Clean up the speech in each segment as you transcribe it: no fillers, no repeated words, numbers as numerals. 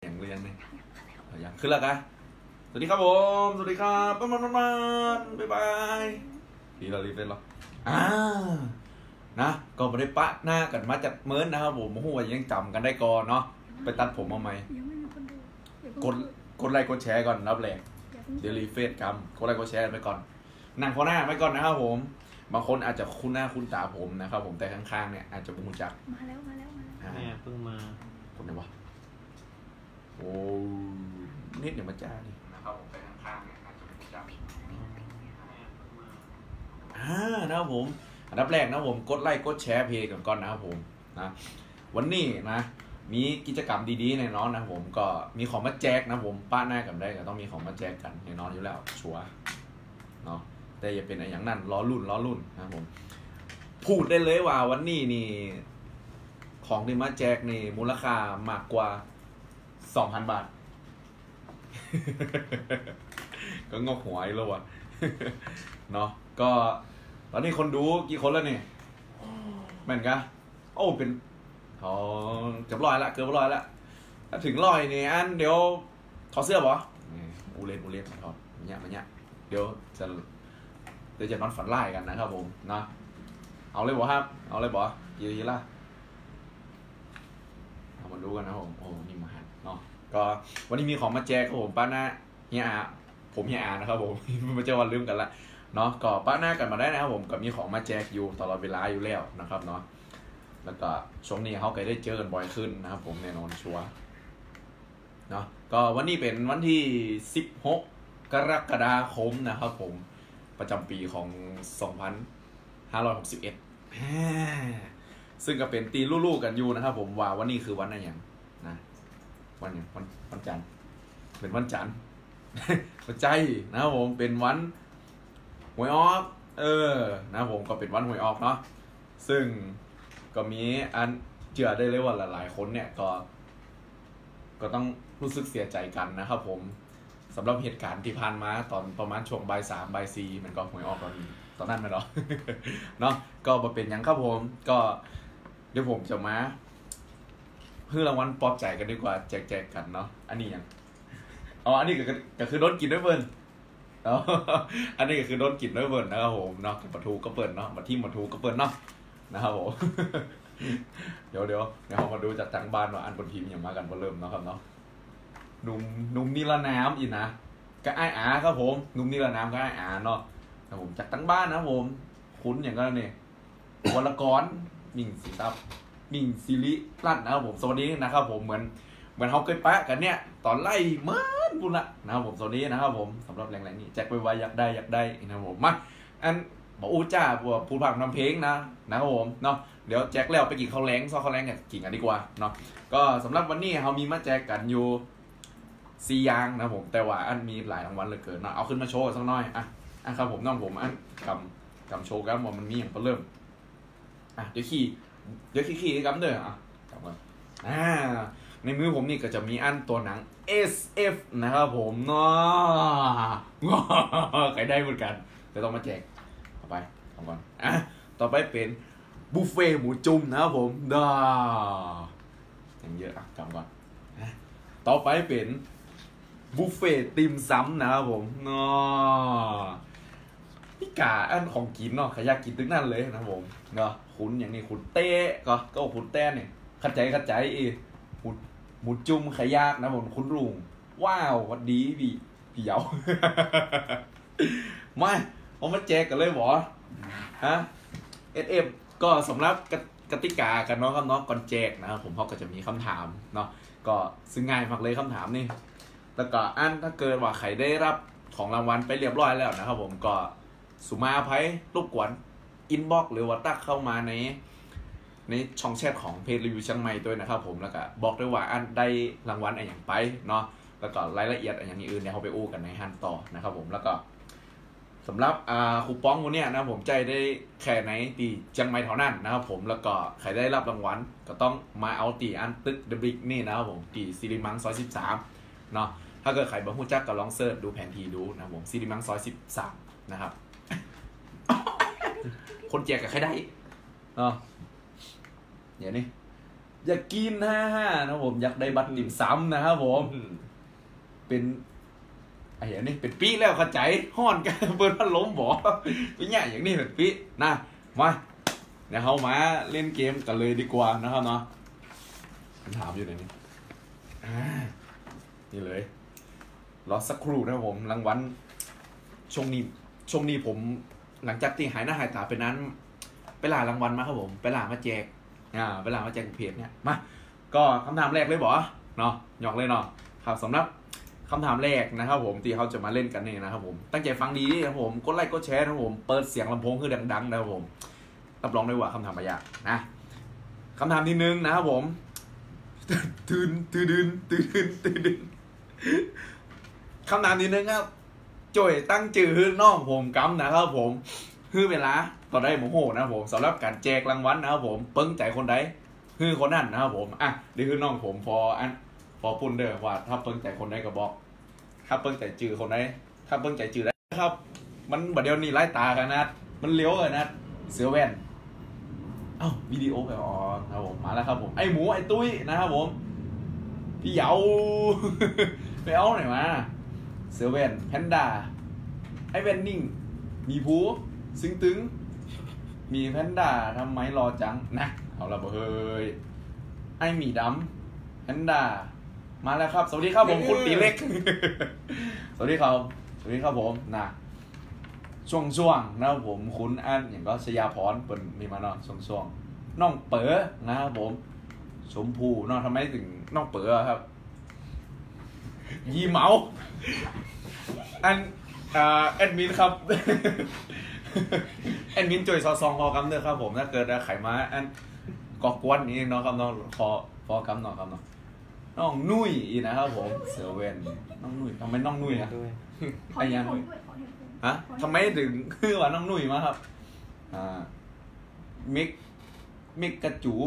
อย่างเรียนเนี่ยอย่างขึ้นแล้วกันสวัสดีครับผมสวัสดีครับบ๊ายบายดีเรารีบเล่นหรอนะก็ไม่ได้ปะหน้ากันมาจากเมินนะครับผมหัวยังจำกันได้ก่อนเนาะไปตัดผมมาไหมกดไลค์กดแชร์ก่อนรับแรงเดี๋ยวรีเฟซกันกดไลค์กดแชร์ไปก่อนนั่งพอหน้าไปก่อนนะครับผมบางคนอาจจะคุ้นหน้าคุ้นตาผมนะครับผมแต่ข้างๆเนี่ยอาจจะไม่รู้จักมาแล้วเนี่ยเพิ่งมาคนไหนวะโอ้นิดเดี๋ยวมาจ้าดินะครับผมไปข้างๆเนี่ยอาจจะไม่รู้จักนะครับผมอันดับแรกนะผมกดไลค์กดแชร์เพจก่อนนะครับผมนะวันนี้นะมีกิจกรรมดีๆแน่นอนนะผมก็มีของมาแจกนะผมป้าหน้ากันได้ก็ต้องมีของมาแจกกันแน่นอนอยู่แล้วชัวร์เนาะแต่อย่าเป็นอะไรอย่างนั้นล้อรุ่นนะผมพูดได้เลยว่าวันนี้นี่ของที่มาแจกนี่มูลค่ามากกว่า 2,000 บาท ก็งอกหัวอีกแล้ววะ เนาะก็ตอนนี้คนดูกี่คนแล้วเนี่ยแม่นกะโอ้เป็นเกือบร้อยละถ้าถึงร้อยนี่อันเดี๋ยวถอดเสื้อป่ะอูเลนถอดมันเนี่ยเดี๋ยวจะนอนฝันไล่กันนะครับผมนะเอาเลยบ่ครับเอาเลยบ่ยืนละเอามาดูกันนะผมโอ้นี่มาเนาะก็วันนี้มีของมาแจกครับผมป้าหน้าเฮียอาผมเฮียอานะครับผมไม่ใช่วันลืมกันละเนาะก็ป้าหน้ากันมาได้นะครับผมก็มีของมาแจกอยู่ตลอดเวลาอยู่แล้วนะครับเนาะแล้วก็ช่วงนี้เขาก็ได้เจอกันบ่อยขึ้นนะครับผมแน่นอนชัวร์เนาะก็วันนี้เป็นวันที่16 กรกฎาคมนะครับผมประจำปีของ2561ซึ่งก็เป็นตีลู่ๆกันอยู่นะครับผมว่าวันนี้คือวันอะไรอย่างนะวันจันทร์เป็นวันจันทร์ วันใจนะครับผมเป็นวันหวยออกนะครับผมก็เป็นวันหวยออกเนาะซึ่งก็มีอันเชื่อได้เลยว่าหลายๆคนเนี่ยก็ต้องรู้สึกเสียใจกันนะครับผมสำหรับเหตุการณ์ที่ผ่านมาตอนประมาณช่วงบ่าย 3 บ่าย 4มันก็หวยออกตอนนั้นไหมเนาะ เนาะก็มาเป็นอย่างครับผมก็เดี๋ยวผมจะมาเพื่อรางวัลปลอบใจกันดีกว่าแจกกันเนาะอันนี้ยังอันนี้ก็คือโดนกินด้วยเบิร์นอันนี้ก็คือโดนกินด้วยเบิร์นนะครับผมเนาะปะทูก็เปิดเนาะมาที่ปะทูก็เปิดเนาะนะครับผม เดี๋ยวเรามาดูจากทางบ้านว่าอันบนทีมอย่างมากันพอเริ่มเนาะครับเนาะหนุ่มนิรนามอีกนะก็ไอ้อาครับผมหนุ่มนิรนามก็ไอ้อาเนาะครับผมจากทั้งบ้านนะผมคุ้นอย่างก็เนี่ยวรกรมิ่งสีตับมิ่งซิริลั่นนะครับผมสวัสดีนะครับผมเหมือนเขาเคยปะกันเนี่ยตอนไล่เหมือนบุญละนะครับผมสวัสดีนะครับผมสำหรับแรงๆนี้แจ็คไปไว้อยากได้นะครับผมมาอันบอกอู้จ้าพูดผักทำเพลงนะครับผมเนาะเดี๋ยวแจ็คแล้วไปกินข้าวแรงซอข้าวแรงกันกินกันดีกว่าเนาะก็สำหรับวันนี้เขามีมาแจกกันอยู่4 อย่างนะผมแต่ว่าอันมีหลายรางวัลเหลือเกินเนาะเอาขึ้นมาโชว์สักหน่อยอ่ะครับผมน้องผมอันกำโชว์กันว่ามันมีอย่างเริ่มเดี๋ยวขี้กันเด้อกำกันในมือผมนี่ก็จะมีอันตัวหนัง SF นะครับผมเนาะใครได้เหมือนกันจะต้องมาแจกต่อไปทำก่อนต่อไปเป็นบุฟเฟ่หมูจุ่มนะครับผมอย่างเยอะกำก่อนต่อไปเป็นบุฟเฟ่ติมซ้ำนะครับผมเนาะพี่กาอันของกินเนาะใครอยากกินตึกนั่นเลยนะครับผมเนาะคุณอย่างนี้คุณเต้ก็คุณเต้เนี่ยขัดใจหมูจุ่มไข่ยากนะผมคุณลุงว้าววัดดีพี่เยา มาเอามาแจกกันเลยหรอSF ก็สำหรับกติกากันเนาะครับเนาะก่อนแจกนะครับผมเขาก็จะมีคำถามเนาะก็ซึ่งง่ายมากเลยคำถามนี่แล้วก็อันถ้าเกิดว่าใครได้รับของรางวัลไปเรียบร้อยแล้วนะครับผมก็สุมาภัยรบกวนอินบ็อกซ์หรือว่าตักเข้ามาในช่องแชทของเพจรีวิวเชียงใหม่ด้วยนะครับผมแล้วก็บอกด้วยว่าอันได้รางวัลอะไรอย่างไปเนาะแล้วก็รายละเอียดอะไรอย่างอื่นเนี่ยเขาไปอู้กันในฮันต่อนะครับผมแล้วก็สำหรับคูปองพวกนี้นะผมใจได้แค่ในตีเชียงใหม่เท่านั้นนะครับผมแล้วก็ใครได้รับรางวัลก็ต้องมาเอาตีอันตึกเดบิกนี่นะครับผมตีซิริมังซอย13เนาะถ้าเกิดใครบ่ฮู้จักก็ลองเสิร์ชดูแผนที่ดูนะครับผมซิริมังซอย13นะครับ คนแจกกับใครได้เนาะเดี๋ยวนี้อยากกิน55นะผมอยากได้บัตรติ่มซำนะครับผมเป็นไอ้อย่างนี้เป็นปีแล้วเข้าใจห้อนกันเปิดพัดลมบ่เป็นเนี่ยอย่างนี้เป็นปีนะมาเดี๋ยวเขามาเล่นเกมกันเลยดีกว่านะครับเนาะคำถามอยู่ในนี้นี่เลยรอสักครู่นะครับผมรางวัลช่วงนี้ผมหลังจากที่หายหน้าหายตาไปนั้นไปล่ารางวัลมาครับผมไปล่ามาแจกไปล่ามาแจกเพจเนี่ยมาก็คำถามแรกเลยบ่เนาะหยอกเลยเนาะครับสำหรับคำถามแรกนะครับผมที่เขาจะมาเล่นกันนี่นะครับผมตั้งใจฟังดีนะครับผมกดไลค์กดแชร์นะครับผมเปิดเสียงลำโพงคือดังๆนะครับผมรับรองได้ว่าคำถามไม่ยากนะคำถามที่1นะครับผมตื่นคำถามที่1ครับจ่อยตั้งจื่อน้องผมกำนะครับผมคือเวลาต่อได้โมโหนะครับผมสำหรับการแจกรางวัลนะครับผมเปิ้งใจคนใดคือคนนั้นนะครับผมนี่คือน้องผมพอปุ่นเด้อว่าถ้าเปิ้งใจคนใดก็บอกถ้าเปิ้งใจจื่อคนใดถ้าเปิ้งใจจื่อได้ครับมันบัดเดียวนี้ไล่ตากันนะมันเลี้ยวกันนะเสือแว่นวิดีโอไปครับผมมาแล้วครับผมไอหมูไอตุ้ยนะครับผมพี่เหยาไปเอาหน่อยมาเสือแว่นแพนด้าไอแว่นนิ่งมีผูซึ้งตึงมีแพนด้าทำไมรอจังนะเอาละเฮ้ยไอหมีดำแพนด้ามาแล้วครับสวัสดีครับผมคุณตีเล็กสวัสดีครับผมนะช่วงนะครับผมคุณอันอย่างก็ชยาพรเป็นมีมาเนาะช่วงน้องเป๋อนะครับผมชมพูเนาะทำไมถึงน้องเป๋อครับยีเหมาอันแอดมินครับแอดมินจ่วยซองพอกำเด้อครับผมถ้าเกิดไขมาอันกอกวนนี้เนาะครับน้องพอกำเนาะครับเนาะน้องนุ่ยนะครับผมเสือเวนน้องนุ่ยทำไมน้องนุ่ยอะไอ้ยังฮะทำไมถึงคือว่าน้องนุ่ยมาครับมิกกระจู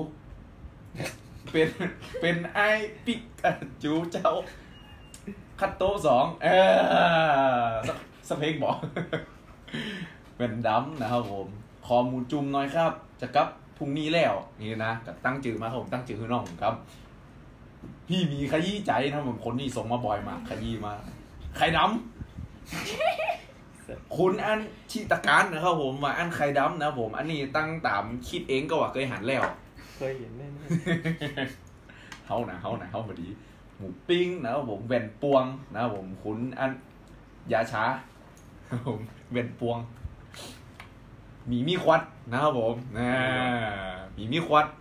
เป็นไอ้ปิกกระจูเจ้าคัตโต้2สเพกบอกเป็นดำนะครับผมคอมูจุ่มน้อยครับจะกลับพรุ่งนี้แล้วนี่นะกับตั้งจื่อมาครับผมตั้งจื่อคือน้องผมครับพี่มีขยี้ใจนะผมคนนี้ส่งมาบ่อยมากขยี้มาไข่ดำคุณอันชิตการนะครับผมว่าอันไข่ดำนะผมอันนี้ตั้งตามคิดเองก็ว่าเคยหันแล้วเคยเห็นแน่ๆเขาพอดีหมูปิ้งนะครับผมแว่นปวงนะครับผมคุณอันยาช้าผมเวนปวงมีควัดนะครับผมมีควัด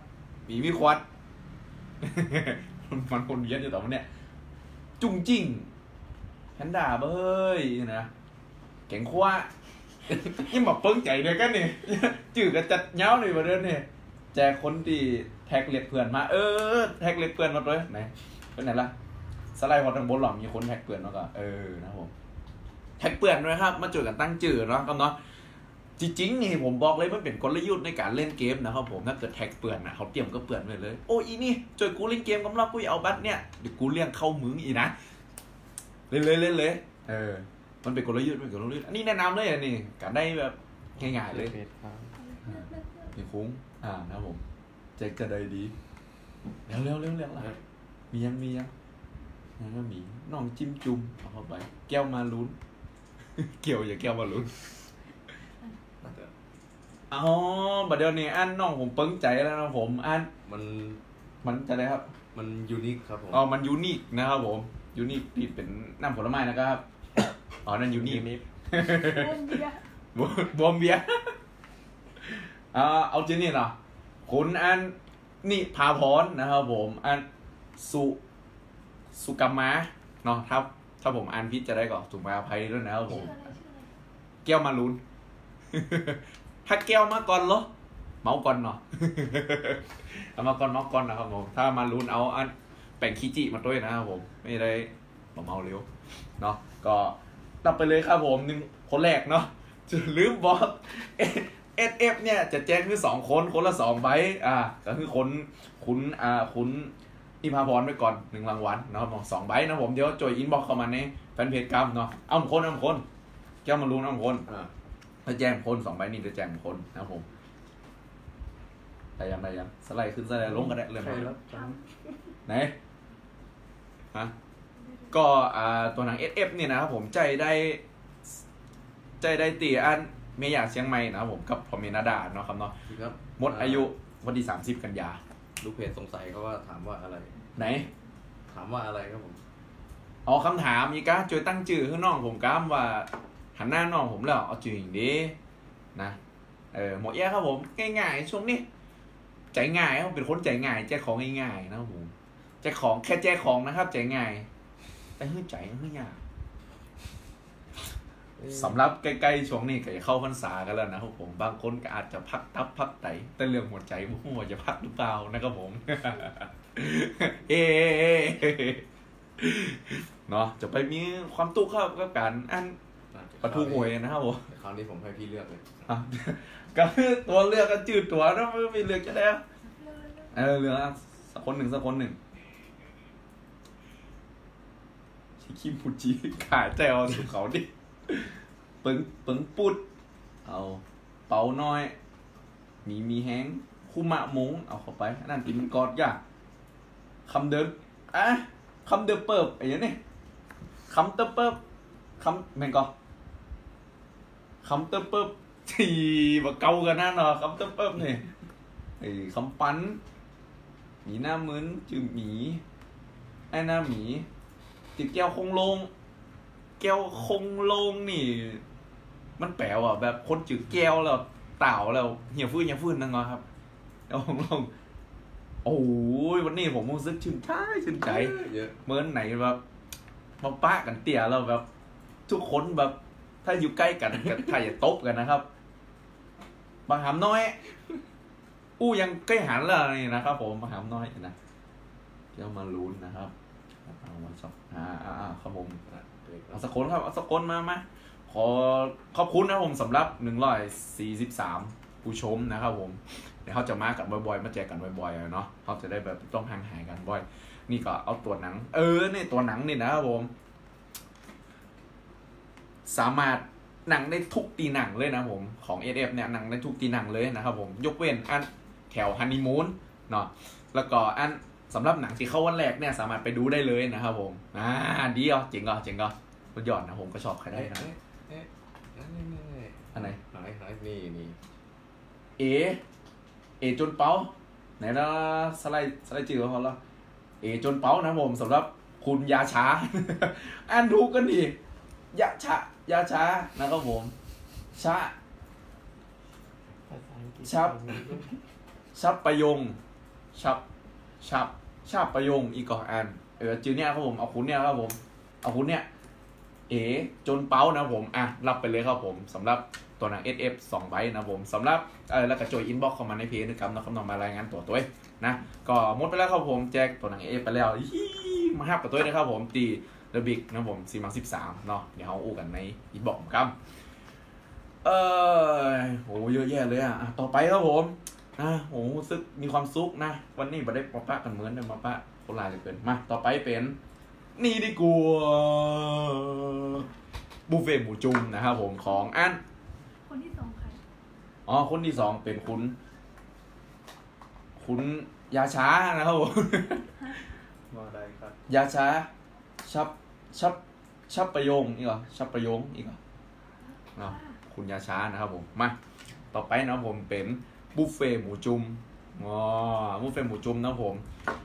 มันคนเย็นอยู่ต่อมันเนี่ยจุงจิ้งแพนด้าเบ้ยนะแกงขั้วยิ่งแบบเปิ้งใจเดียวกันนี่จืดกันจัดเย้าหน่อยมาเดินเนี่ยแจกคนที่แท็กเล็กเพื่อนมาแท็กเล็กเพื่อนมาเลยไหนเป็นไหนล่ะสไลด์พอทางบนหล่อมีคนแท็กเพื่อนมาก็นะครับผมแท็กเปื่อนด้วยครับมาจุดกันตั้งจื่อเนาะครับเนาะจริงๆนี่ผมบอกเลยมันเป็นกลยุทธ์ในการเล่นเกมนะครับผมถ้าเกิดแท็กเปื่อนนะเขาเตรียมก็เปื่อนเลยโอ้อีนี่จอยกูเล่นเกมกำลังกูเอาบัตรเนี่ยเดี๋ยวกูเลี้ยงเข้ามึงอีนะเล่นเลยมันเป็นกลยุทธ์อันนี้แนะนำเลยอันนี้การได้แบบง่ายๆเลยนี่คุ้งนะครับผมแจ็คจะได้ดีเร็วละมียังก็มีน้องจิ้มจุ่มเอาเข้าไปแก้วมาลุ้นเกี่ยวอย่าแก้วมาลุ้นบัดเดี๋ยวนี้อันน้องผมเปิ้งใจแล้วนะผมอันมันจะได้ครับมันยูนิคครับผมมันยูนิคนะครับผมยูนิคที่เป็นน้ำผลไม้นะครับนั่นยูนิคบวมเบียร์เอาจริงนี่เหรอคุณอันนี่พาพรนะครับผมอันสุกัมมะเนาะถ้าผมอ่านผิดจะได้ก่อนถูกไหมอภัยด้วยนะครับผมแก้วมาลุ้นถ้าแก้วมาก่อนเหรอเมาก่อนเนาะเอามาก่อนนะครับผมถ้ามาลุ้นเอาอันแป่งคิจิมาด้วยนะครับผมไม่ได้เมาเร็วเนาะก็ตับไปเลยครับผม1คนแรกเนาะจะลืมบอกSF เนี่ยจะแจ้งคือ2คนละ2ใบก็คือคุณอิพาพรไปก่อน1รางวัลนะครับผม2ใบนะผมเดี๋ยวจอยอินบ็อกเข้ามาในแฟนเพจกรรมเนาะเอาคนแก้วมาลุ้นเอาคนถ้าแจ้งคน2ใบนี่จะแจ้งคนนะครับผมได้ยังสไลด์ขึ้นสไลด์ลงก็ได้เรื่องใครนั้นรับจังไหนฮะก็ตัวหนัง SF นี่นะครับผมใจได้ตีอันเมียอยากเชียงใหม่นะครับผมกับพอมเมนาดาเนาะครับเนาะครับหมดอายุวันที่30 กันยาลูกเพจสงสัยเขาว่าถามว่าอะไรไหนถามว่าอะไรครับผมอ๋อคำถามอีกะช่วยตั้งชื่อให้น้องผมก้ามว่าหันหน้าน้องผมแล้วเอาจริงดินะหมอแย่ครับผมง่ายๆช่วงนี้ใจง่ายครับเป็นคนใจง่ายแจกของง่ายๆนะครับผมแจกของแค่แจกของนะครับใจง่ายแต่หื้อใจหื้อยากสำหรับใกล้ๆช่วงนี้ก็จะเข้าพรรษากันแล้วนะครับผมบางคนก็อาจจะพักตับพักไตแต่เรื่องหัวใจไม่รู้ว่าจะพักหรือเปล่านะครับผม เนาะจะไปมีความตุ้ครับกับการอันปะทูหวยนะครับผมคราวนี้ผมให้พี่เลือกเลยก็คือตัวเลือกก็จืดตัวนะไม่เลือกจะได้เลือกสักคนหนึ่งชิคิมพูจิขาใจเอาสุเขาดิปึงปุดเอาเป๋าน้อยมีแห้งคุมะมงเอาเข้าไปนั่นตีมันกอดยากคำเดิมคำเดิมเปิบไอ้ยังนี่คำเติบเปิบคำแม่งก็คำเติบเปิบที่ว่าเก่ากันนั่นเนาะคำเติบเปิบนี่ไอ้คำปั้นหมีหน้ามึนจือหมีไอ้หน้าหมีติดแก้วคงลงนี่มันแปลว่าแบบคนจืดแก้วแล้วเต่าแล้วเหี่ยวฟื้นนั่นเนาะครับแล้วคงลงโอ้ยวันนี้ผมรู้สึกชื่นใจเยอะเหมือนไหนแบบมาป้ากันเตี่ยเราแบบทุกคนแบบถ้าอยู่ใกล้กันถ้าอย่าตบกันนะครับบางหามน้อยยังใกล้หันแล้วนี่นะครับผมบางหามน้อยนะเดี๋ยวมาลุ้นนะครับเอามาสักครับผมเอาสักคนครับเอาสักคนมาขอขอบคุณนะผมสำหรับ143ผู้ชมนะครับผมเดี๋ยวเขาจะมากันบ่อยๆมาแจกกันบ่อยๆเนาะเขาจะได้แบบต้องห่างหายกันบ่อยนี่ก็เอาตัวหนังนี่ตัวหนังนี่นะครับผมสามารถหนังได้ทุกตีหนังเลยนะผมของ SF เนี่ยหนังได้ทุกตีหนังเลยนะครับผมยกเว้นอันแถวฮันนีมูนเนาะแล้วก็อันสำหรับหนังที่เข้าวันแรกเนี่ยสามารถไปดูได้เลยนะครับผมดีอ่ะเจ๋งก็สุดยอดนะผมก็ชอบใครได้นะอันไหนหายนี่เอจนเป้าไหนนะสไลด์จืดเขาละเอจนเป้านะผมสำหรับคุณยาช้า อ่านถูกกันดิยาช้านะครับผมชับประยงชับประยงอีกก่อนอ่านจืดเนี่ยครับผมเอาคุณเนี่ยครับผมเอาคุณเนี่ยจนเป้านะผมรับไปเลยครับผมสำหรับตัวหนัง SF 2 ใบนะผมสำหรับแล้วก็โจยอินบ็อกซ์เข้ามาในเพจนะครับน้องมารายงานตัวนะก็หมดไปแล้วครับผมแจกตัวหนัง SF ไปแล้วมาฮับกับตัวนะครับผมตีเดอะบิ๊กนะผม413เนาะเดี๋ยวเขาอู้กันในอินบ็อกซ์ครับโหเยอะแยะเลยต่อไปครับผมโหซึกมีความสุขนะวันนี้มาได้มาปะกันเหมือนเดิมมาปะคนลายเหลือเกินมาต่อไปเป็นนี่ดีกว่าบุฟเฟ่หมูจุ่มนะครับผมของอันคนที่สองใครคนที่สองเป็นคุณยาช้านะครับผมมาได้ครับยาช้าชับประโยงอีกเหรอชับประโยงอีกเหรอเนาะคุณยาช้านะครับผมมาต่อไปนะผมเป็นบุฟเฟ่หมูจุ่มบุฟเฟ่หมูจุ่มนะผม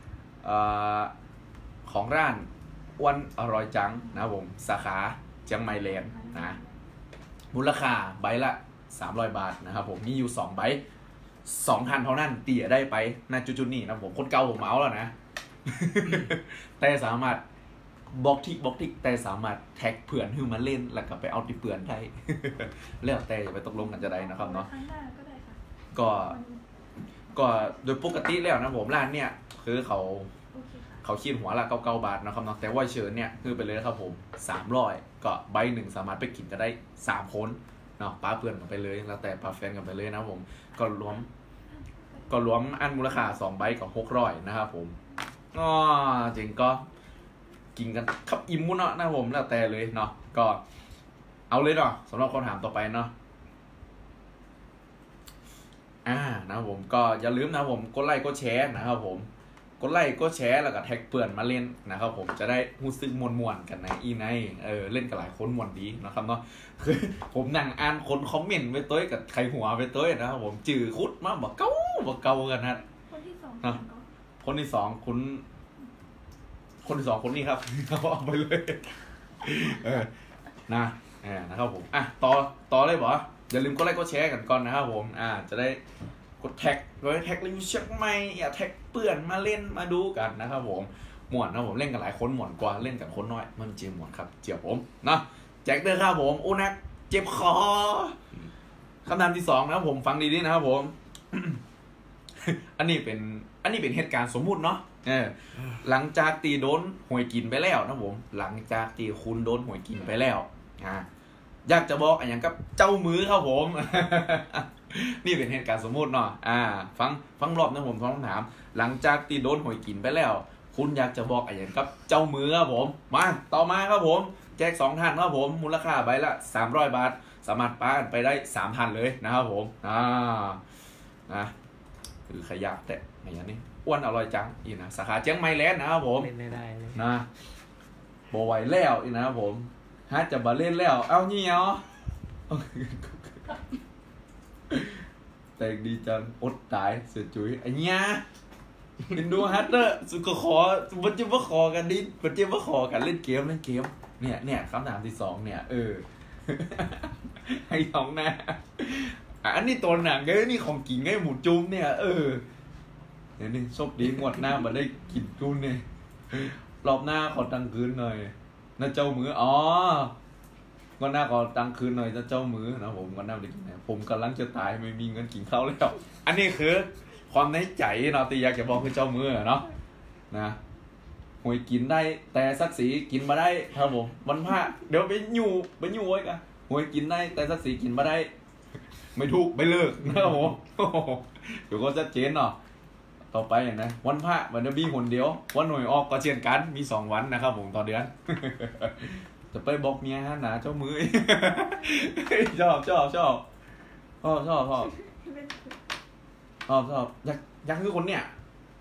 ของร้านอ้วนอร่อยจังนะครับผมสาขาเชียงใหม่แลนด์นะมูลค่าใบละ300 บาทนะครับผมมีอยู่2ใบ2 ท่านเท่านั้นเตี่ยได้ไปณจุดๆนี้นะผมคนเก่าผมเอาแล้วนะ แต่สามารถบล็อกทิกแต่สามารถแท็กเพื่อนให้มาเล่นแล้วก็ไปเอาที่เพื่อนได้ แล้วแต่อย่าไปตกลงกันจะได้นะครับเนาะก็โดยปกติแล้วนะผมร้านเนี่ยคือเขาคิดหัวละ99 บาทนะครับเนาะแต่ว่าเชิญเนี่ยคือไปเลยครับผม300ก็ใบหนึ่งสามารถไปกินก็ได้3 คนเนาะป้าเพื่อนกันไปเลยแล้วแต่ป้าแฟนกันไปเลยนะผมก็รวมอันมูลค่า2 ใบกับ600นะครับผมจริงก็กินกันขับอิ่มมุ้นเนาะนะผมแล้วแต่เลยเนาะก็เอาเลยเนาะสำหรับคำถามต่อไปเนาะนะครับผมก็อย่าลืมนะครับผมกดไลค์กดแชร์นะครับผมกดไลค์กดแชร์แล้วก็แท็กเปื่อนมาเล่นนะครับผมจะได้รู้สึกมวนๆกันในเล่นกับหลายคนมวนดีนะครับเนาะคือผมนั่งอ่านคนคอมเมนต์ไปต้อยกับใครหัวไปต้อยนะครับผมจื่อคุดมาบอกเก่ากันนะคนที่สองคนที่สองคนนี้ครับ เอาไปเลยนะครับผมต่อเลยบอกอย่าลืมกดไลค์กดแชร์กันก่อนนะครับผมจะได้กดแท็กรีวิวเช็คใหม่อย่าแท็กเปื่อนมาเล่นมาดูกันนะครับผมม่วนนะผมเล่นกันหลายคนม่วนกว่าเล่นกับคนน้อยมันเจียม่วนครับเจียผมนะแจ็คเด้อครับผมนักเจ็บคอคำถามที่2นะครับผมฟังดีๆนะครับผม อันนี้เป็นเหตุการณ์สมมุติเนาะหลังจากตีโดนหวยกินไปแล้วนะผมหลังจากตีคุณโดนหวยกินไปแล้วอยากจะบอกอะไรอย่างกับเจ้ามือครับผม นี่เป็นเหตุการณ์สมมุติเนาะฟังรอบนะผมฟังถามหลังจากตีโดนหวยกินไปแล้วคุณอยากจะบอกอะไรอย่างกับเจ้ามือครับผมมาต่อมาครับผมแจก2ท่านครับผมมูลค่าใบละ300 บาทสามารถป้ากันไปได้3ท่านเลยนะครับผมนะคือขยะแต่อย่างนี้อ้วนอร่อยจังอีนะสาขาเชียงใหม่แลนด์นะครับผมเล่นได้เลยนะบไหวแล้วอีนะครับผมจะบาเล่นแล้วเอาเงี้ยแต่ดีจังอดตายเสียจุ๋ยไอ้เนี้ยเป็นดูฮัตเตอร์สุขขอมันจะว่าขอกันดิมันจะว่าขอกันเล่นเกมเนี่ยคำถามที่2เนี่ยให้สองหน้าอันนี้ตัวหนังเอ้ยนี่ของกิ่งไอ้หมูจุ้มเนี่ยเดี๋ยวนี้โชคดีงวดหน้ามาได้กินจุ้มเนี่ยรอบหน้าขอตังคืนหน่อยนะเจ้ามืองวดหน้าขอตังคืนหน่อยนะเจ้ามือนะผมงวดหน้าได้กินผมกำลังจะตายไม่มีเงินกินข้าวแล้วอันนี้คือความในใจเนาะตีอยากจะบอกคือเจ้ามือเนาะนะหวยกินได้แต่ศักดิ์ศรีกินมาได้ครับผมวันพระเดี๋ยวไปอยู่ไว้กันหวยกินได้แต่ศักดิ์ศรีกินมาได้ไม่ถูกไม่เลิกนะครับผมเดี๋ยวก็ชัดเจนเนาะต่อไปนะวันพระวันจะมีหนเดียววันหน่วยออกก็เช่นกันมี2 วันนะครับผมต่อเดือนจะไปบอกเมียฮะนะเจ้ามือชอบยังคือคนเนี่ย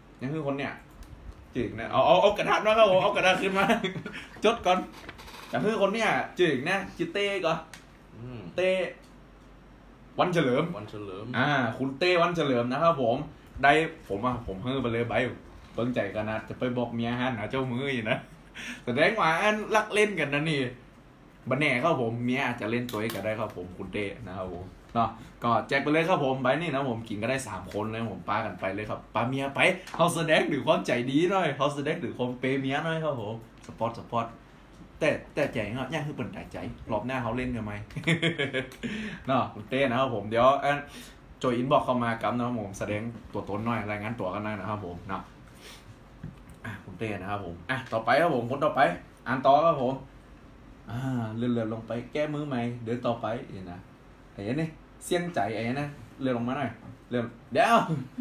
จึกนะเอากระดาษมาครับผมเอากระดาษขึ้นมาจดก่อนยังคือคนเนี่ยจึกนะจิเต้ก่อนเต้วันเฉลิมคุณเต้วันเฉลิมนะครับผมได้ผมเฮ้อไปเลยใบเบิ่งใจกันนะจะไปบอกเมียฮะนะเจ้ามืออยู่นะแสดงว่าอันรักเล่นกันนะนี่บันแหน่ครับผมเมียอาจจะเล่นตัวกันได้ครับผมคุณเต้นะครับผมเนาะก็แจกไปเลยครับผมใบนี่นะผมกินก็ได้3 คนเลยผมปากันไปเลยครับปาเมียไปเขาแสดงถึงความใจดีหน่อยเขาแสดงถึงความเปย์เมียหน่อยครับผมสปอร์ตแต่ใจเนาะย่างคือเปิดใจรอบหน้าเขาเล่นกันไหมเนาะคุณเต้นะครับผมเดี๋ยวโจอินบอกเข้ามากับนะครับผมแสดงตัวตนหน่อยรายงานตัวกันหน่อยนะครับผมเนาะคุณเต้นะครับผมต่อไปครับผมคนต่อไปอ่านต่อครับผมเลื่อนลงไปแก้มือใหม่เดินต่อไปนะไอ้นี่เสี่ยงใจไอ้นะเลื่อนลงมาหน่อยเลื่อนเดี๋ยว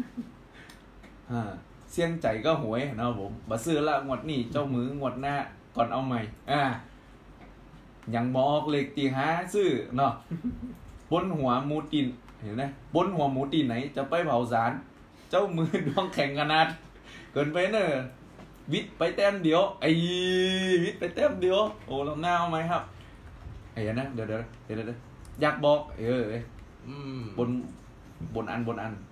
เสี่ยงใจก็หวยนะครับผมบัซื้อละงวดนี้เจ้ามืองวดหน้าก่อนเอาใหม่ยังบอกเลขตีหาซื้อเนาะบนหัวหมูตีนเห็นไหมบนหัวหมูตีนไหนจะไปเผาสารเจ้ามือดวงแข่งขนาดเกินไปเนอะวิทย์ไปแต้มเดียววิทย์ไปแต้มเดียวโอ้เราหน้าเอาไหมครับไอ้นะเดี๋ยวอยากบอกบนอัน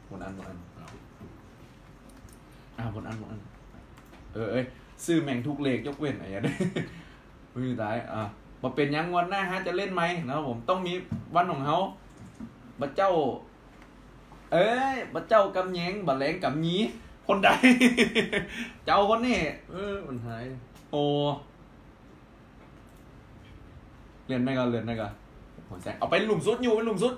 ซื้อแม่งทุกเลขยกเว้นไอ้เนี่ยไม่มีตายมาเป็นยังวันหน้าฮะจะเล่นไหมนะครับผมต้องมีวันของเขาบัดเจ้าบัดเจ้ากำแยงบัดแหลงกำยีคนใดเจ้าคนนี้มันหายโอ้เรียนได้ก็หัวแสงเอาไปหลุมสุดอยู่เป็นหลุมสุด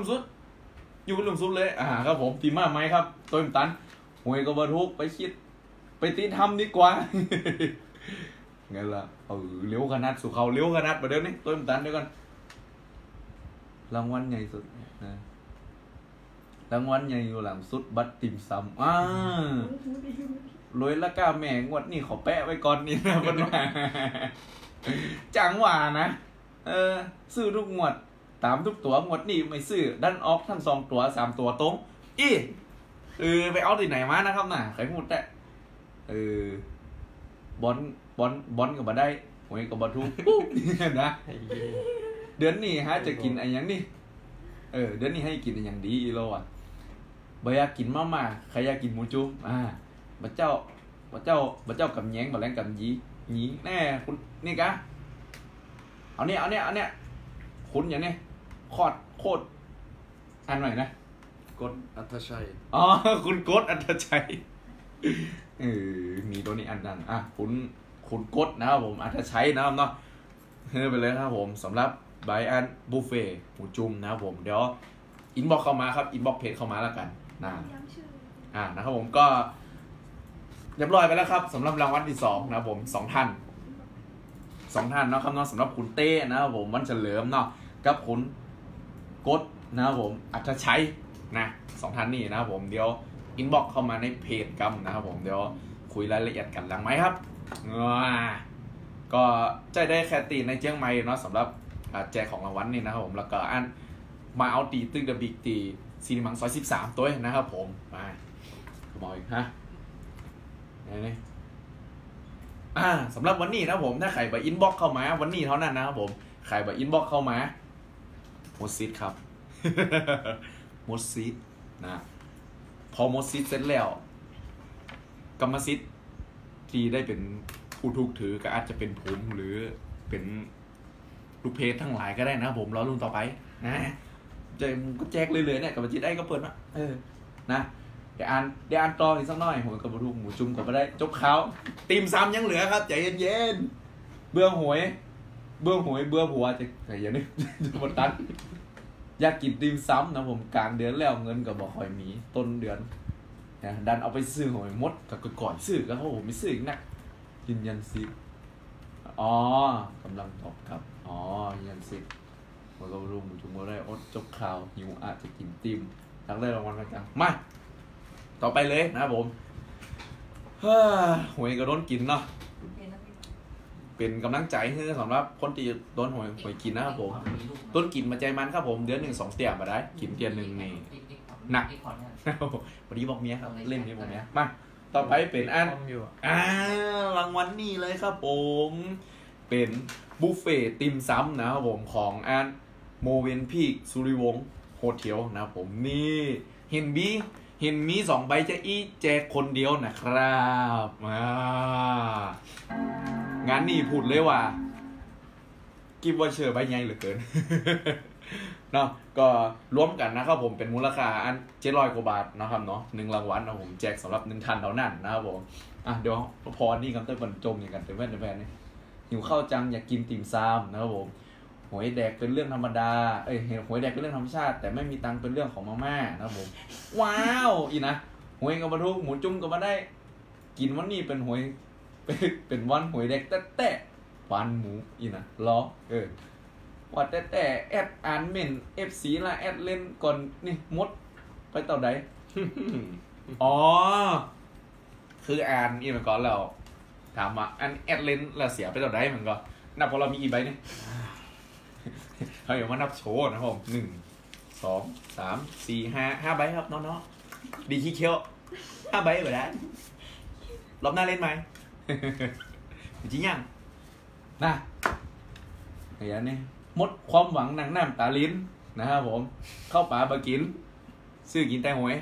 เลยครับผมทีมาไหมครับตัวตันหวยก็บรรทุกไปคิดไปตีทำดีกว่าไงล่ะเลี้ยวขนาดสู่เขาเลี้ยวขนาดประเดี๋ยวนี้ตัวตันเดี๋ยวกันรางวัลใหญ่สุดนะรางวัลใหญ่อยู่หลังสุดบัตรติ่มซำรวยละก้าแม่งวดนี่ขอแปะไว้ก่อนนี่นะมันว่าจังหวะนะซื้อทุกงวดตามทุกตัวงวดนี่ไม่ซื้อดันออกทั้ง2 ตัว 3 ตัวตรงอีไปเอาที่ไหนมานะครับน่ะใครพูดแต่บอลก็บ่ได้หวยก็บ่ถูกปุ๊บนะเดือนนี้ฮะจะกินอะไรอย่างนี้เดือนนี้ให้กินอะไรอย่างดีอีโลอ่ะบ่อยากกินมาม่าใครอยากกินหมูจุ่มบ่เจ้ากับแยงบ่แรงกับยีแน่คุณนี่กะเอาเนี่ยคุณอย่างนี้โคตรอ่านหน่อยนะกดอัธชัยคุณกดอัธชัยมีตัวนี้อันนั้นคุณกดนะครับผมอัธชัยนะครับเนาะไปเลยครับผมสำหรับไบอันบุฟเฟ่หมูจุ่มนะครับผมเดี๋ยวอินบ็อกเข้ามาครับอินบ็อกเพจเข้ามาแล้วกันนะนะครับผมก็เรียบร้อยไปแล้วครับสำหรับรางวัลที่2นะครับผม2ท่านนะครับเนาะสำหรับคุณเต้นะครับผมวันเฉลิมเนาะกับคุณกดนะครับผมอัธชัยนะ2ท่านนี้นะครับผมเดี๋ยวอินบ็อกเข้ามาในเพจกันนะครับผมเดี๋ยวคุยรายละเอียดกันหลังไหมครับก็ใจได้แค่ตีในเจียงใหม่เนาะสำหรับแจกของรางวัลนี่นะครับผมแล้วก็มาเอาตีตึ้งเดอะบิ๊กตีซีนิมังซอย13ตัวนะครับผมมาขโมยฮะนี่สำหรับวันนี้นะผมถ้าใครไปอินบ็อกเข้ามาวันนี้เท่านั้นนะครับผมใครไปอินบ็อกเข้ามาหมดซีดครับ หมดซีดนะพอหมดซีดเสร็จแล้วกรรมสิทธิ์ที่ได้เป็นผู้ถูกถือก็อาจจะเป็นผมหรือเป็นลูกเพจทั้งหลายก็ได้นะผมรอรุ่นต่อไปนะก็แจกเลยเนี่ยกับจิตได้ก็เปิดมานะเดี๋ยวอ่านต่ออีกสักหน่อยผมกับลูกหมูจุ่มกับมาได้จบข่าวตีมซ้ำยังเหลือครับใจเย็นๆเบื่อหวยเบื่อผัวจะอะไรอย่างนี้จะหมดตันอยากกินตีมซ้ำนะผมกลางเดือนแล้วเงินก็บอกคอยมีต้นเดือนนะดันเอาไปซื้อหวยมดกับก่อนซื้อก็เขาผมไม่ซื้ออีกนะยืนยันซิกำลังตอบครับยืนยันซิผมก็รู้มุจุ่มได้อดจบข่าวหิวอาจจะกินติมทักได้รางวัลกันจังมาต่อไปเลยนะครับผมหวยก็โดนกินเนาะเป็นกำลังใจให้สำหรับคนที่โดนหวยกินนะครับผมต้นกินมาใจมันครับผมเดือน1-2 เตียมาได้กินเตียน1นี่หนักวันนี้บอกเมียครับเล่นนี้บอกเมียมาต่อไปเป็นรางวัลนี่เลยครับผมเป็นบุฟเฟ่ติมซ้ำนะครับผมของโมเวนพีกสุริวงศ์โฮเทลนะครับผมนี่เห็นมี2 ใบจะแจกคนเดียวนะครับงานนี้พูดเลยว่ากิฟต์วอเชอร์ใบใหญ่เหลือเกิน เนาะก็รวมกันนะครับผมเป็นมูลค่า700 กว่าบาทนะครับเนาะ1รางวัลนะผมแจกสำหรับ1ท่านเท่านั้นนะครับผมเดี๋ยวพอนี่กันเต้บรรจงอย่างกันเป็นแฟนนี่หิวข้าวจังอยากกินติ่มซำนะครับผมหวยแดกเป็นเรื่องธรรมดาหวยแดกเป็นเรื่องธรรมชาติแต่ไม่มีตังค์เป็นเรื่องของมาม่านะครับผมว้าวนะหวยกับบรรทุกหมูจุ่มก็มาได้กินวันนี้เป็นหวยเป็นวันหวยแดกแต่วันหมูนะล้อว่าแต่แอดอ่านเม่น FC ละแอดเล่นก่อนนี่มดไปต่อใด คืออ่านมาก่อนแล้วถามว่าแอดเล่นแล้วเสียไปต่อใดมันก็นับพอเรามีกี่ใบนี่ เขาอย่ามานับโชว์นะผม1 2 3 4 5ใบครับน้องๆดีขี้เคี้ยว5ใบไปได้รอบหน้าเล่นไหม จริงยังนะอย่างนี้มดความหวังหนังน้ำตาลิ้นนะครับผมเข้าป่าบากินซื้อกินแต่หวย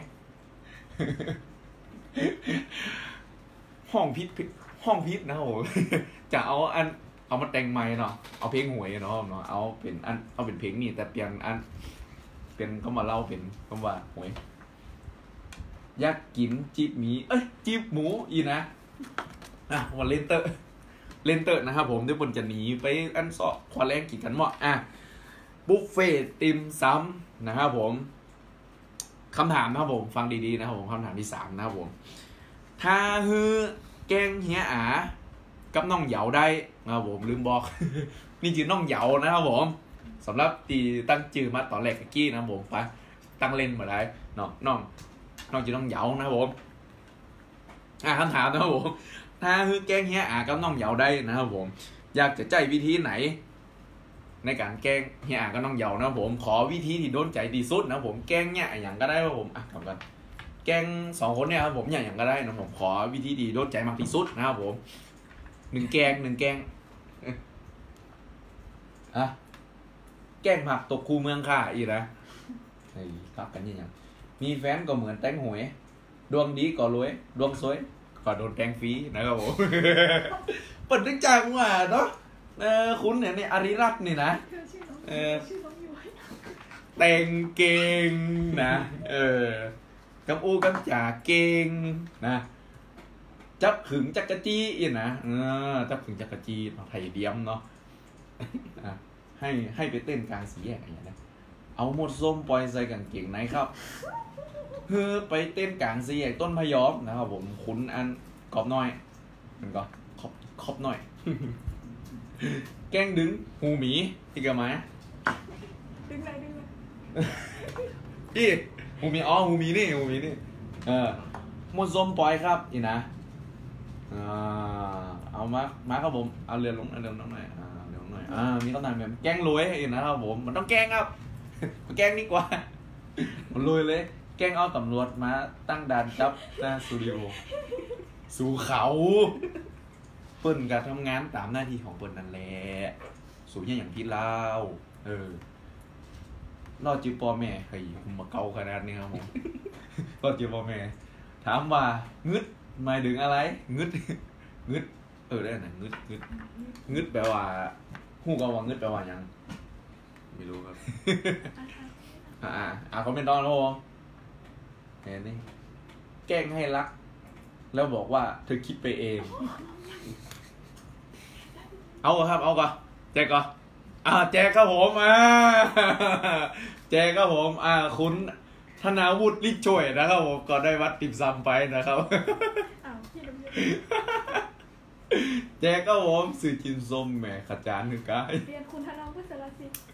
ห้องพิษนะครับผม จะเอามาแต่งใหม่เนาะเอาเพลงหวยเนาะเอาเป็นเพลงนี่แต่เปลี่ยนเป็นคำว่าเล่าเป็นคำว่าหวยอยากกินจีบหมีจีบหมูอีนะวันเลนเตอร์นะครับผมด้วยบนจะหนีไปสอบควาแรงกินกันหมดบุฟเฟ่ติมซ้ำนะครับผมคำถามนะครับผมฟังดีๆนะครับผมคำถามที่3นะครับผมถ้าฮือแกงเฮียกับน้องเหยาได้นะครับผมลืมบอก นี่ชื่อน้องเหยานะครับผมสำหรับตีตั้งชื่อมาตอนแรกเมื่อกี้นะครับผมไปตั้งเล่นมาได้น้องชื่อน้องเหยานะครับผมคำถามนะครับผมถ้าฮือแกงเฮียกับน้องเหยาได้นะครับผมอยากจะใจวิธีไหนในการแกล้งเฮียก็น้องเหยานะผมขอวิธีที่โดนใจที่สุดนะผมแกล้งเนี่ยอย่างก็ได้ครับผมกลับกันแกล้ง2 คนเนี่ยครับผมอย่างก็ได้นะผมขอวิธีที่โดนใจมากที่สุดนะครับผม1 แกล้งแกล้งผักตกคูเมืองค่ะอีกนะเฮ้ยครับกันยังมีแฟนก็เหมือนแตงหวยดวงดีก็รวยดวงสวยก็โดนแตงฟรีนะครับผม เปิดดึงใจมึงว่าเนาะคุณเนี่ยอาริรัตน์นี่นะชื่อน้องอยู่แต่งเก่งนะกับอูกับจ่าเก่งนะจับขึงจักรจี้อีกนะจับขึงจักรจี้ไทยเดียมเนาะให้ไปเต้นกลางสี่แยกอะไรอย่างเงี้ยเอาหมดส้มปล่อยใส่กางเกงในครับไปเต้นกลางสี่แยกต้นพยอมนะครับผมคุณอันกรอบน้อยมันก็ครอบน้อย แกล้งดึงหูหมีอีกไหมดึงเลยพี่หูหมีหูหมีนี่หมดส้มปล่อยครับอีนะเอามาครับผมเอาเรือลงหน่อยเรือลงหน่อยมีคำถามแบบแกล้งรวยอีกนะครับผมมันต้องแกล้งครับมาแกล้งดีกว่ามันรวยเลยแกล้งเอาตำรวจมาตั้งด่านจับหน้าสตูดิโอสู่เขาเปิ้นการทำงานตามหน้าที่ของเปิ้นนั่นแหละสู่อย่างที่เรารอดจิปอแม่เฮ้ยผมมาเกาขนาดนี้ครับผมรอดจิปอแม่ถามว่างึดหมายถึงอะไรงึดได้ไหนงึดแปลว่าฮู้ก็ว่างึดแปลว่าหยังไม่รู้ครับเขาเป็นตอนแล้วเห็นนี่แกล้งให้รักแล้วบอกว่าเธอคิดไปเองเอาครับเอาก่อนแจกก่อนแจกครับผมแจกครับผมคุณธนาวุฒิฤทธิ์ช่วยนะครับผมก็ได้วัดติ่มซำไปนะครับพี่ลำเยอะแจกครับผมสื่อกินส้มแหมขจานหนึ่งกายเรียนคุณธนาวุฒิสารสิทธิ์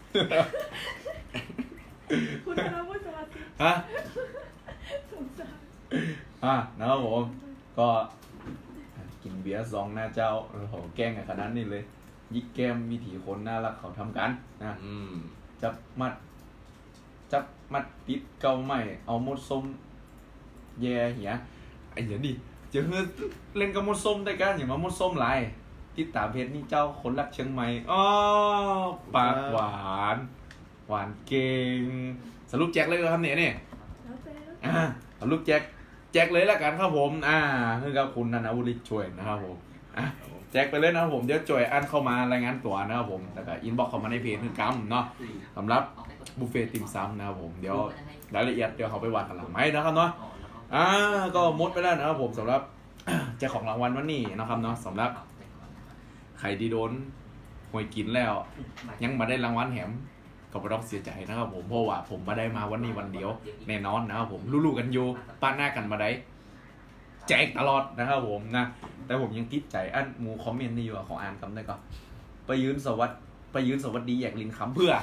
คุณธนาวุฒิสารสิทธิ์สงสารนะครับผมก็กินเบียร์ซองหน้าเจ้าโหแกล้งขนาดนี้เลยยิกแก้มวิถีคนน่ารักเขาทำกันนะจับมัดติดเกาใหม่เอามดส้มแย่เหี้ยไอ้เหี้ยดิจะเล่นกับมดส้มได้กันอย่ามามดส้มหลายติดตามเพจนี่เจ้าคนรักเชียงใหม่ปากหวานเก่งสรุปแจ็คเลยครับเนี่ยสรุปแจ็คเลยละกันครับผมคือกับคุณธนาวุฒิช่วยนะครับผมแจ็คไปเลยนะครับผมเดี๋ยวจ่อยอันเข้ามารายงานตัวนะครับผมแต่ก็อินบ็อกซ์เข้ามาในเพจคือกำเนาะสำหรับบุฟเฟ่ติ่มซำนะครับผมเดี๋ยวรายละเอียดเดี๋ยวเขาไปวาดกันหลังไม้นะครับเนาะก็หมดไปแล้วนะครับผมสำหรับแจกของรางวัลวันนี้นะครับเนาะสำหรับใครที่โดนหวยกินแล้วยังมาได้รางวัลแถมก็ไม่ต้องเสียใจนะครับผมเพราะว่าผมมาได้มาวันนี้วันเดียวแน่นอนนะครับผมรู้ๆกันอยู่ป้าหน้ากันมาได้แจกตลอดนะครับผมนะแต่ผมยังติดใจอันหมูคอมเมนต์นี่อยู่ของอ่านคำได้ก่อนไปยืนสวัสดีแยกลินคำเพื่อ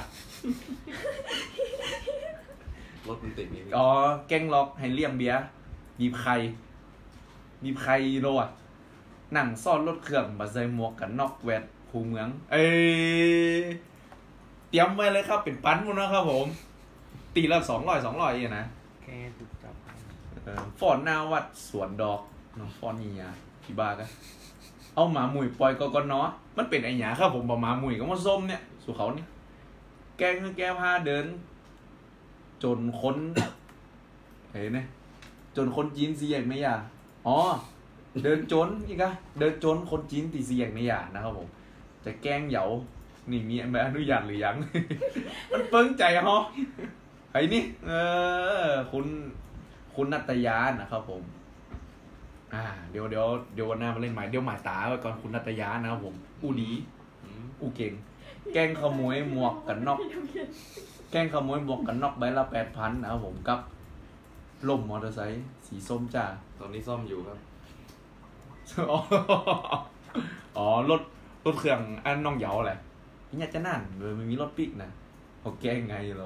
รถมันติดนี่แกล้งล็อกให้เลี่ยมเบียร์บีบไข่โลอ่ะนั่งซ่อนรถเครื่องมาใส่หมวกกันน็อกแวดคูเมืองเตรียมไว้เลยครับเป็นปั้นหมดนะครับผมตีละ200อย่างนะแค่ถูกจับฟอนหน้าวัดสวนดอกน้องฟอนนี่พี่บ้ากันเอาหมาหมุยปล่อยก็เนาะมันเป็นไอ้หยาครับผมบอกหมาหมุยก็มาส้มเนี่ยสู่เขานี่แกพาเดินจนคนเห็นไหมจนคนจีนสีแยกไม่ยาเดินจนอีกอะเดินจนคนจีนตีสีแยกไม่ยานะครับผมจะแกล้งเหยานี่มีใบอนุญาตหรือยัง มันเปิ้งใจฮะไอ้นี่คุณนัตยานะครับผมเดี๋ยววันหน้ามาเล่นใหม่เดี๋ยวหมายตาไว้ก่อนคุณนัตยานะครับผมดีเก่งแกล้งขโมยหมวกกันน็อกใบละ 8,000 นะครับผมกับล่มมอเตอร์ไซค์สีส้มจ้าตอนนี้ซ่อมอยู่ครับรถเครื่องอันน้องเหยาแหละนี่อยากจะนั่นมันมีรถปิกนะเขาแก้ไงเรา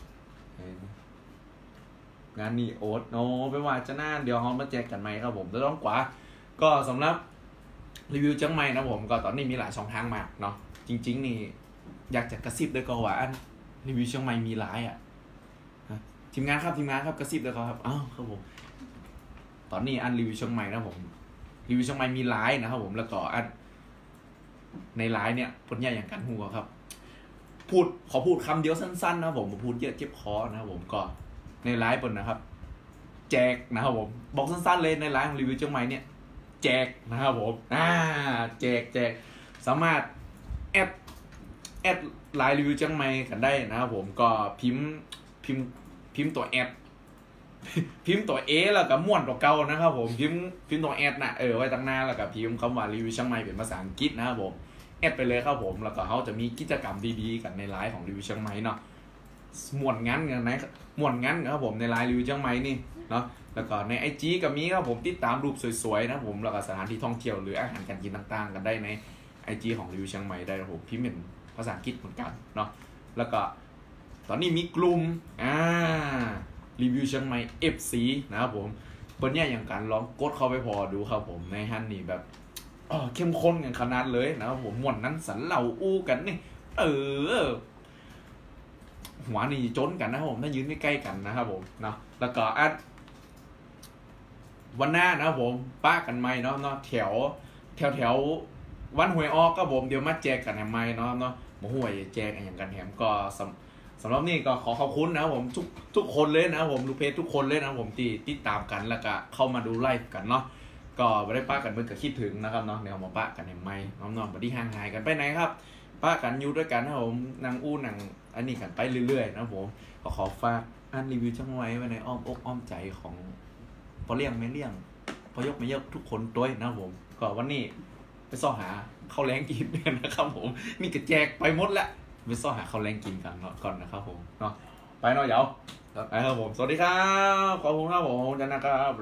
งานนี้โอ๊ตไปว่าจะน่านเดี๋ยวเขามาแจกกันไหมครับผมแล้วต้องกว่าก็สำหรับรีวิวจังไหมนะผมก็ตอนนี้มีหลายช่องทางมากเนาะจริงๆนี่อยากจะกระซิบด้วยก็ว่าอันรีวิวเชียงใหม่มีหลายอ่ะทีมงานครับกระซิบด้วยก็ครับอ้าวครับผมตอนนี้อันรีวิวเชียงใหม่นะผมรีวิวเชียงใหม่มีหลายนะครับผมแล้วก็อันในหลายเนี่ยผลใหญ่อย่างกันหัวครับขอพูดคำเดียวสั้นๆนะผมพูดเยอะเจ็บคอนะครับผมก็ในหลายคนนะครับแจกนะครับผมบอกสั้นๆเลยในหลายของรีวิวเชียงใหม่เนี่ยแจกนะครับผมแจกสามารถแอดไลน์รีวิวเชียงใหม่กันได้นะครับผมก็พิมพ์ตัวแอดพิมพ์ตัว A แล้วก็ม่วนตัวเก่านะครับผมพิมพ์ตัวแอดนะไว้ตั้งหน้าแล้วก็พิมพ์คำว่ารีวิวเชียงใหม่เป็นภาษาอังกฤษนะครับผมแอดไปเลยครับผมแล้วก็เขาจะมีกิจกรรมดีๆกันในไลน์ของรีวิวเชียงใหม่เนาะม่วนงั้นกันนะม่วนงั้นครับผมในไลน์รีวิวเชียงใหม่นี่เนาะแล้วก็ใน IG ก็มีครับผมติดตามรูปสวยๆนะผมแล้วก็สถานที่ท่องเที่ยวหรืออาหารการกินต่างๆกันได้ใน IG ของรีวิวเชียงใหม่ได้ครับผมพิมพ์เป็นภาษาอังกฤษเหมือนกันเนาะแล้วก็ตอนนี้มีกลุ่มรีวิวเชียงใหม่ FC นะครับผมเปิ้นเนี่ยอย่างการลองกดเข้าไปพอดูครับผมในฮันนี่แบบเข้มข้นกันขนาดเลยนะครับผมม่วนนั้นสันเหล่าอู้กันนี่หัวนี่จนกันนะครับผมถ้ายืนใกล้ๆกันนะครับผมเนาะแล้วก็วันหน้านะครับผมป้ากันไหมเนาะแถววันหวยออกก็ผมเดี๋ยวมาแจกกันไหมเนาะหมหวยแจกอย่างกันแถมก็สำหรับนี่ก็ขอขอบคุณนะครับผมทุกคนเลยนะครับผมลูกเพจทุกคนเลยนะครับผมที่ติดตามกันแล้วก็เข้ามาดูไลฟ์กันเนาะก็ไม่ได้ป้ากันเมื่อกี้คิดถึงนะครับเนาะเดี๋ยวมาป้ากันไหมน้องๆมาที่ห่างหายกันไปไหนครับป้ากันอยู่ด้วยกันนะครับผมนางอู้นางอันนี้กันไปเรื่อยๆนะครับผมก็ขอฝากอันรีวิวช่างไว้ในอ้อมอกอ้อมใจของพอเลี้ยงไม่เลี้ยงพอยกไม่ยกทุกคนด้วยนะครับผมก็วันนี้ไปซ่อหาข้าวแรงกินกันนะครับผมนี่ก็แจกไปหมดแล้วไปซ่อหาข้าวแรงกินกันก่อนนะครับผมเนาะไปเนาะเดี๋ยวไปครับผมสวัสดีครับขอบคุณครับผมจันนะครับ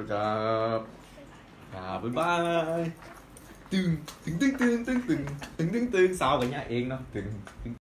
บ๊ายบายตึงสาวกันเนี่ยเองเนาะตึง